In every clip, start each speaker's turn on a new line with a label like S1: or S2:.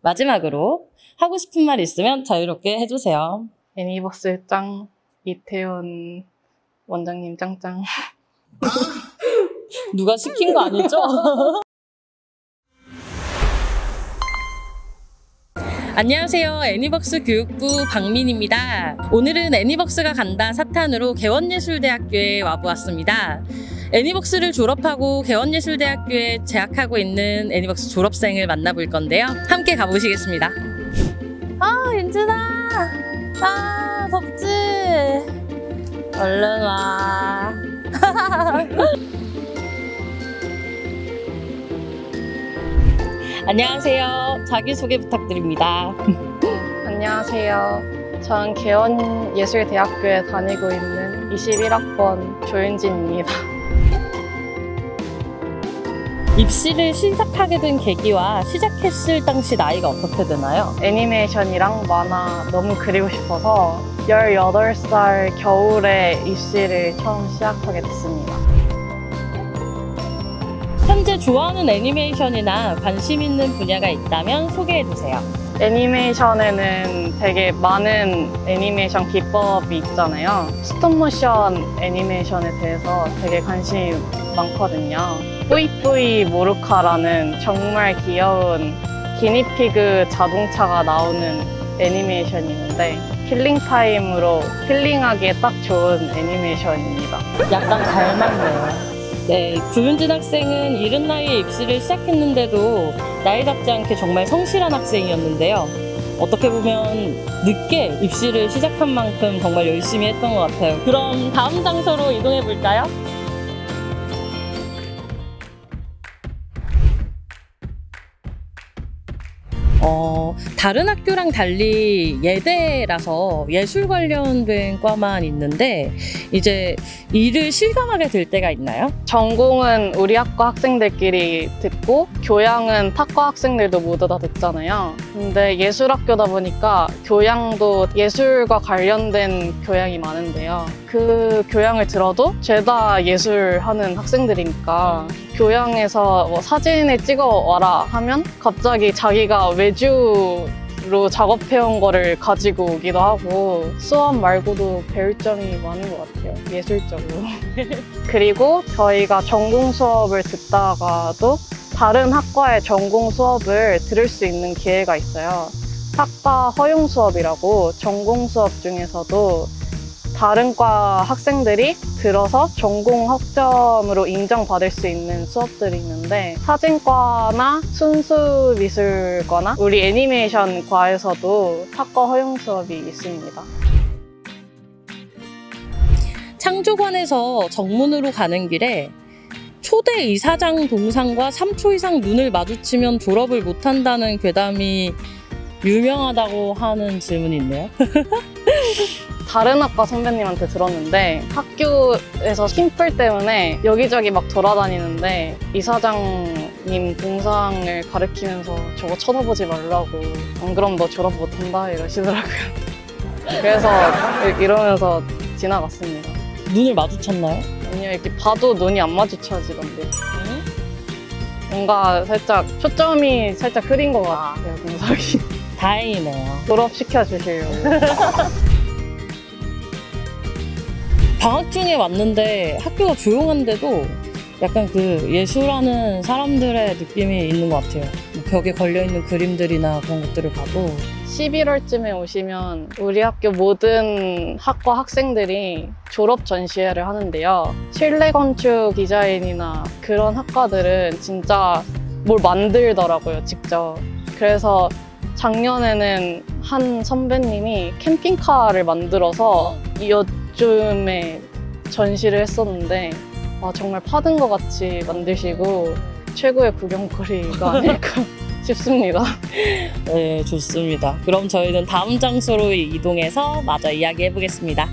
S1: 마지막으로 하고 싶은 말 있으면 자유롭게 해주세요.
S2: 애니버스 짱, 이태원 원장님 짱짱.
S1: 누가 시킨 거 아니죠? 안녕하세요. 애니벅스 교육부 박민입니다. 오늘은 애니벅스가 간다 사탄으로 개원예술대학교에 와보았습니다. 애니벅스를 졸업하고 개원예술대학교에 재학하고 있는 애니벅스 졸업생을 만나볼 건데요. 함께 가보시겠습니다. 윤준아! 덥지? 얼른 와. 안녕하세요. 자기소개 부탁드립니다.
S2: 안녕하세요. 전 개원예술대학교에 다니고 있는 21학번 조윤진입니다.
S1: 입시를 시작하게 된 계기와 시작했을 당시 나이가 어떻게 되나요?
S2: 애니메이션이랑 만화 너무 그리고 싶어서 18살 겨울에 입시를 처음 시작하게 됐습니다.
S1: 현재 좋아하는 애니메이션이나 관심 있는 분야가 있다면 소개해주세요.
S2: 애니메이션에는 되게 많은 애니메이션 기법이 있잖아요. 스톱모션 애니메이션에 대해서 되게 관심이 많거든요. 뿌이뿌이 모루카라는 정말 귀여운 기니피그 자동차가 나오는 애니메이션이 있는데 킬링타임으로 힐링하기에 딱 좋은 애니메이션입니다.
S1: 약간 닮았네요. 네, 구윤진 학생은 이른 나이에 입시를 시작했는데도 나이 잡지 않게 정말 성실한 학생이었는데요. 어떻게 보면 늦게 입시를 시작한 만큼 정말 열심히 했던 것 같아요. 그럼 다음 장소로 이동해 볼까요? 다른 학교랑 달리 예대라서 예술 관련된 과만 있는데 이제 일을 실감하게 될 때가 있나요?
S2: 전공은 우리 학과 학생들끼리 듣고 교양은 타과 학생들도 모두 다 듣잖아요. 근데 예술학교다 보니까 교양도 예술과 관련된 교양이 많은데요. 그 교양을 들어도 죄다 예술하는 학생들이니까 교양에서 뭐 사진을 찍어 와라 하면 갑자기 자기가 외주로 작업해온 거를 가지고 오기도 하고 수업 말고도 배울 점이 많은 것 같아요, 예술적으로. 그리고 저희가 전공 수업을 듣다가도 다른 학과의 전공 수업을 들을 수 있는 기회가 있어요. 학과 허용 수업이라고 전공 수업 중에서도 다른 과 학생들이 들어서 전공 학점으로 인정받을 수 있는 수업들이 있는데 사진과나 순수미술과나 우리 애니메이션 과에서도 학과 허용 수업이 있습니다.
S1: 창조관에서 정문으로 가는 길에 초대 이사장 동상과 3초 이상 눈을 마주치면 졸업을 못한다는 괴담이 유명하다고 하는 질문이 있네요.
S2: 다른 학과 선배님한테 들었는데 학교에서 팀플 때문에 여기저기 막 돌아다니는데 이사장님 동상을 가리키면서 저거 쳐다보지 말라고, 안 그럼 너 졸업 못한다 이러시더라고요. 그래서 이러면서 지나갔습니다.
S1: 눈을 마주쳤나요?
S2: 아니요, 이렇게 봐도 눈이 안 마주쳐지던데. 뭔가 살짝 초점이 살짝 흐린 것 같아요, 동상이.
S1: 다행이네요.
S2: 졸업시켜 주시려고.
S1: 방학 중에 왔는데 학교가 조용한데도 약간 그 예술하는 사람들의 느낌이 있는 것 같아요. 벽에 걸려있는 그림들이나 그런 것들을 봐도
S2: 11월쯤에 오시면 우리 학교 모든 학과 학생들이 졸업 전시회를 하는데요. 실내 건축 디자인이나 그런 학과들은 진짜 뭘 만들더라고요, 직접. 그래서 작년에는 한 선배님이 캠핑카를 만들어서 요즘에 전시를 했었는데 정말 파든 것 같이 만드시고 최고의 구경거리가 아닐까 싶습니다.
S1: 네, 좋습니다. 그럼 저희는 다음 장소로 이동해서 마저 이야기해 보겠습니다.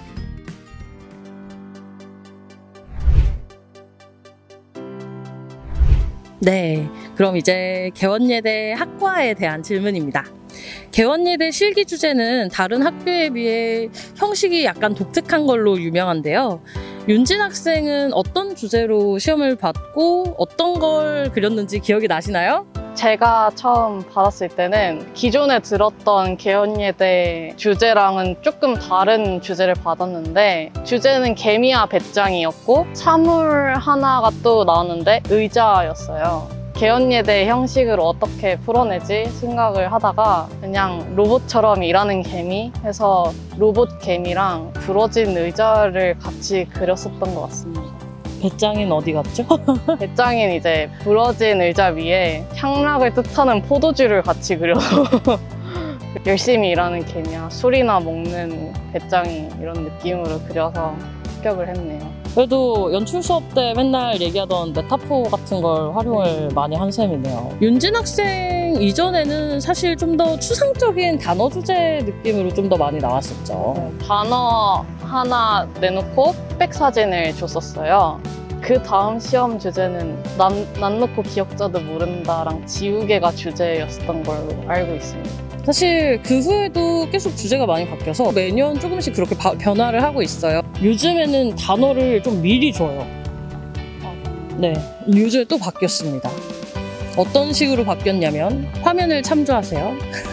S1: 네, 그럼 이제 개원예대 학과에 대한 질문입니다. 개원예대 실기 주제는 다른 학교에 비해 형식이 약간 독특한 걸로 유명한데요. 윤진 학생은 어떤 주제로 시험을 받고 어떤 걸 그렸는지 기억이 나시나요?
S2: 제가 처음 받았을 때는 기존에 들었던 개헌예대 주제랑은 조금 다른 주제를 받았는데 주제는 개미와 배짱이었고 사물 하나가 또 나왔는데 의자였어요. 개헌예대 형식으로 어떻게 풀어내지 생각을 하다가 그냥 로봇처럼 일하는 개미 해서 로봇 개미랑 부러진 의자를 같이 그렸었던 것 같습니다.
S1: 배짱이는 어디 갔죠?
S2: 배짱이는 이제 부러진 의자 위에 향락을 뜻하는 포도주를 같이 그려서 열심히 일하는 개미야 술이나 먹는 배짱이 이런 느낌으로 그려서 합격을 했네요.
S1: 그래도 연출 수업 때 맨날 얘기하던 메타포 같은 걸 활용을 많이 한 셈이네요. 윤진 학생 이전에는 사실 좀 더 추상적인 단어 주제 느낌으로 좀 더 많이 나왔었죠.
S2: 단어 하나 내놓고 흑백 사진을 줬었어요. 그 다음 시험 주제는 난 놓고 기억자도 모른다랑 지우개가 주제였던 걸로 알고 있습니다.
S1: 사실 그 후에도 계속 주제가 많이 바뀌어서 매년 조금씩 그렇게 변화를 하고 있어요. 요즘에는 단어를 좀 미리 줘요. 네, 요즘에 또 바뀌었습니다. 어떤 식으로 바뀌었냐면 화면을 참조하세요.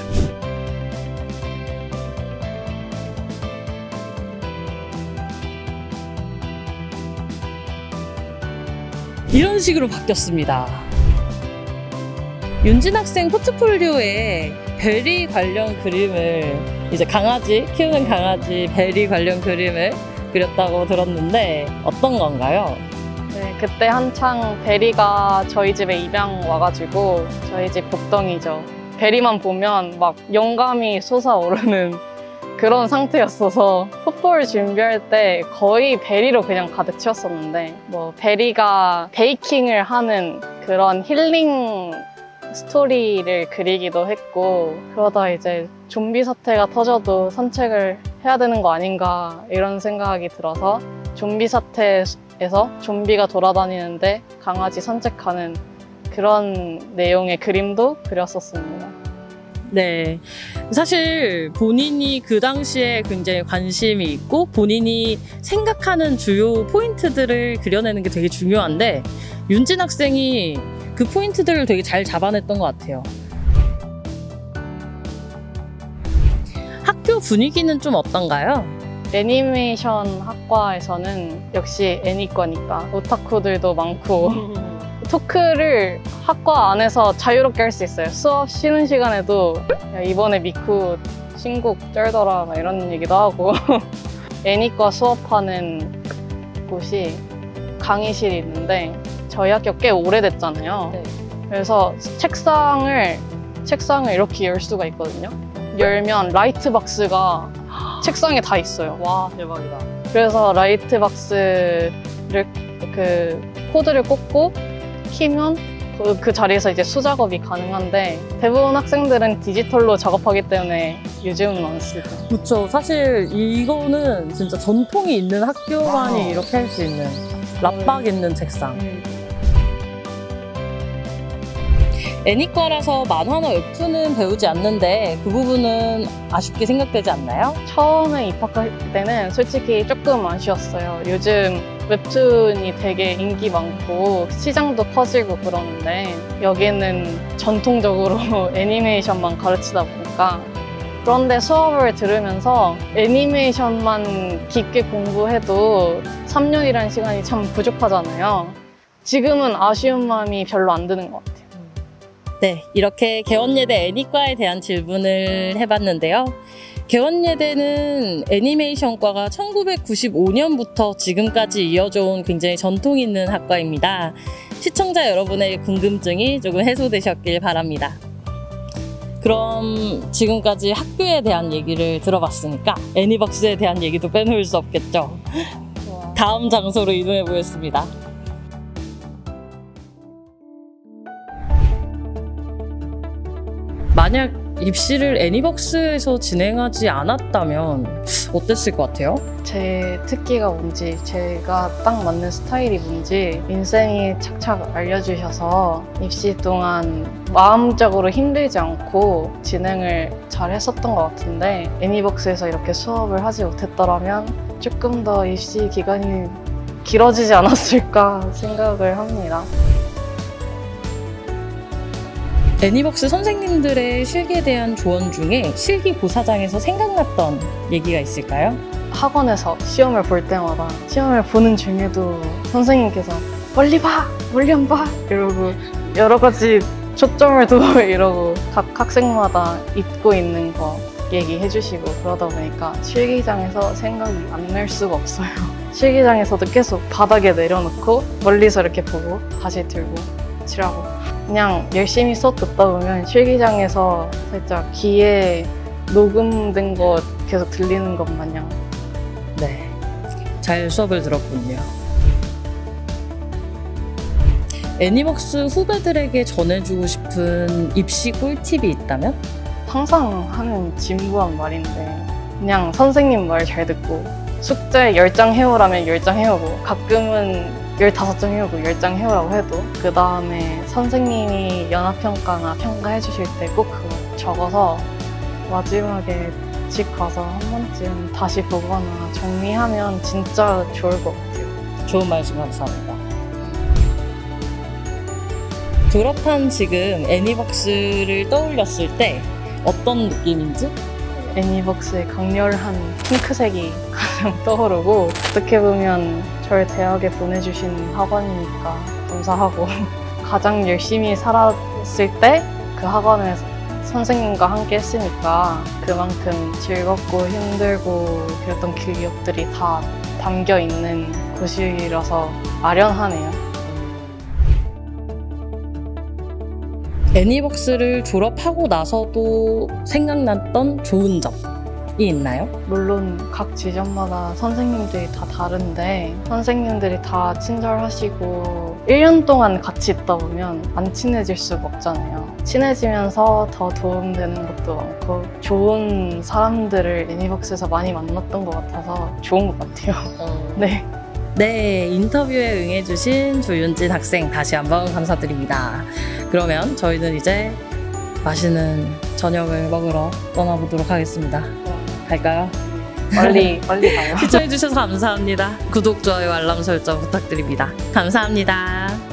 S1: 이런 식으로 바뀌었습니다. 윤진 학생 포트폴리오에 베리 관련 그림을 이제 강아지, 키우는 강아지 베리 관련 그림을 그렸다고 들었는데 어떤 건가요?
S2: 네, 그때 한창 베리가 저희 집에 입양 와가지고 저희 집 복덩이죠. 베리만 보면 막 영감이 솟아오르는 그런 상태였어서 풋볼 준비할 때 거의 베리로 그냥 가득 채웠었는데 뭐 베리가 베이킹을 하는 그런 힐링 스토리를 그리기도 했고 그러다 이제 좀비 사태가 터져도 산책을 해야 되는 거 아닌가 이런 생각이 들어서 좀비 사태에서 좀비가 돌아다니는데 강아지 산책하는 그런 내용의 그림도 그렸었습니다.
S1: 네, 사실 본인이 그 당시에 굉장히 관심이 있고 본인이 생각하는 주요 포인트들을 그려내는 게 되게 중요한데 윤진 학생이 그 포인트들을 되게 잘 잡아냈던 것 같아요. 학교 분위기는 좀 어떤가요?
S2: 애니메이션 학과에서는 역시 애니과니까 오타쿠들도 많고 토크를 학과 안에서 자유롭게 할 수 있어요. 수업 쉬는 시간에도 야, 이번에 미쿠 신곡 쩔더라 막 이런 얘기도 하고 애니과 수업하는 곳이 강의실이 있는데 저희 학교 꽤 오래됐잖아요.
S1: 네.
S2: 그래서 책상을 이렇게 열 수가 있거든요. 열면 라이트 박스가 책상에 다 있어요.
S1: 와, 대박이다.
S2: 그래서 라이트 박스를 그 코드를 꽂고 키면 그 자리에서 이제 수작업이 가능한데 대부분 학생들은 디지털로 작업하기 때문에 요즘은 안 쓰죠.
S1: 그렇죠. 사실 이거는 진짜 전통이 있는 학교만이 이렇게 할 수 있는 랍박 있는 책상. 애니과라서 만화나 웹툰은 배우지 않는데 그 부분은 아쉽게 생각되지 않나요?
S2: 처음에 입학할 때는 솔직히 조금 아쉬웠어요. 요즘 웹툰이 되게 인기 많고 시장도 커지고 그러는데 여기는 전통적으로 애니메이션만 가르치다 보니까 그런데 수업을 들으면서 애니메이션만 깊게 공부해도 3년이라는 시간이 참 부족하잖아요. 지금은 아쉬운 마음이 별로 안 드는 것 같아요.
S1: 네, 이렇게 개원예대 애니과에 대한 질문을 해봤는데요. 개원예대는 애니메이션과가 1995년부터 지금까지 이어져 온 굉장히 전통 있는 학과입니다. 시청자 여러분의 궁금증이 조금 해소되셨길 바랍니다. 그럼 지금까지 학교에 대한 얘기를 들어봤으니까 애니벅스에 대한 얘기도 빼놓을 수 없겠죠. 다음 장소로 이동해 보겠습니다. 만약 입시를 애니벅스에서 진행하지 않았다면 어땠을 것 같아요?
S2: 제 특기가 뭔지, 제가 딱 맞는 스타일이 뭔지 인생이 착착 알려주셔서 입시 동안 마음적으로 힘들지 않고 진행을 잘 했었던 것 같은데 애니벅스에서 이렇게 수업을 하지 못했더라면 조금 더 입시 기간이 길어지지 않았을까 생각을 합니다.
S1: 애니벅스 선생님들의 실기에 대한 조언 중에 실기 고사장에서 생각났던 얘기가 있을까요?
S2: 학원에서 시험을 볼 때마다 시험을 보는 중에도 선생님께서 멀리 봐! 멀리 안 봐! 이러고 여러 가지 초점을 두고 이러고 각 학생마다 잊고 있는 거 얘기해 주시고 그러다 보니까 실기장에서 생각이 안 날 수가 없어요. 실기장에서도 계속 바닥에 내려놓고 멀리서 이렇게 보고 다시 들고 칠하고 그냥 열심히 수업 듣다 보면 실기장에서 살짝 귀에 녹음된 거 계속 들리는 것 마냥.
S1: 네, 잘 수업을 들었군요. 애니벅스 후배들에게 전해주고 싶은 입시 꿀팁이 있다면?
S2: 항상 하는 진부한 말인데 그냥 선생님 말 잘 듣고 숙제 10장 해오라면 10장 해오고 가끔은 15장 해오고 10장 해오라고 해도 그 다음에 선생님이 연합평가나 평가해 주실 때 꼭 그거 적어서 마지막에 집 가서 한 번쯤 다시 보거나 정리하면 진짜 좋을 것 같아요.
S1: 좋은 말씀 감사합니다. 졸업한 지금 애니벅스를 떠올렸을 때 어떤 느낌인지?
S2: 애니벅스의 강렬한 핑크색이 가장 떠오르고 어떻게 보면 저를 대학에 보내주신 학원이니까 감사하고 가장 열심히 살았을 때 그 학원에서 선생님과 함께 했으니까 그만큼 즐겁고 힘들고 그랬던 그 기억들이 다 담겨 있는 곳이라서 아련하네요.
S1: 애니벅스를 졸업하고 나서도 생각났던 좋은 점이 있나요?
S2: 물론 각 지점마다 선생님들이 다 다른데 선생님들이 다 친절하시고 1년 동안 같이 있다 보면 안 친해질 수가 없잖아요. 친해지면서 더 도움되는 것도 많고 좋은 사람들을 애니벅스에서 많이 만났던 것 같아서 좋은 것 같아요. 네.
S1: 네, 인터뷰에 응해주신 조윤진 학생 다시 한번 감사드립니다. 그러면 저희는 이제 맛있는 저녁을 먹으러 떠나보도록 하겠습니다. 갈까요?
S2: 빨리 가요.
S1: 시청해주셔서 감사합니다. 구독, 좋아요, 알람 설정 부탁드립니다. 감사합니다.